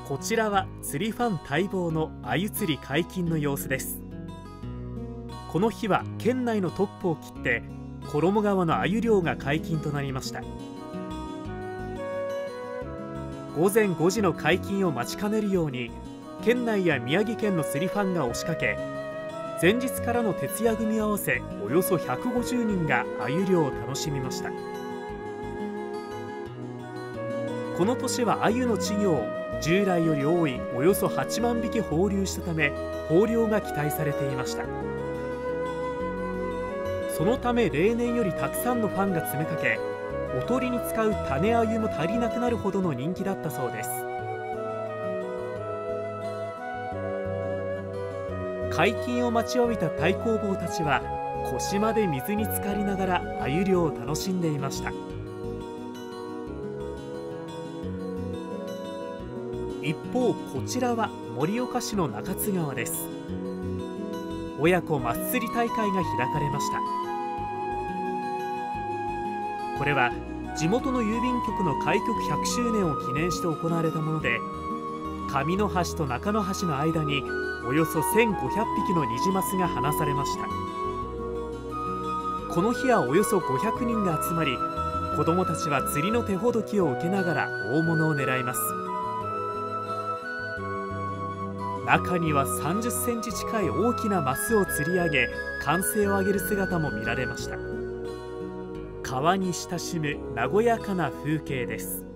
こちらは釣りファン待望の鮎釣り解禁の様子です。この日は県内のトップを切って衣川の鮎漁が解禁となりました。午前5時の解禁を待ちかねるように県内や宮城県の釣りファンが押しかけ、前日からの徹夜組み合わせおよそ150人が鮎漁を楽しみました。この年は鮎の稚魚を従来より多いおよそ8万匹放流したため、豊漁が期待されていました。そのため例年よりたくさんのファンが詰めかけ、おとりに使う種鮎も足りなくなるほどの人気だったそうです。解禁を待ちわびた太公望たちは腰まで水に浸かりながら鮎漁を楽しんでいました。一方、こちらは盛岡市の中津川です。親子マス釣り大会が開かれました。これは地元の郵便局の開局100周年を記念して行われたもので、上の橋と中の橋の間におよそ1500匹のニジマスが放されました。この日はおよそ500人が集まり、子どもたちは釣りの手ほどきを受けながら大物を狙います。中には30センチ近い大きなマスを釣り上げ歓声を上げる姿も見られました。川に親しむ和やかな風景です。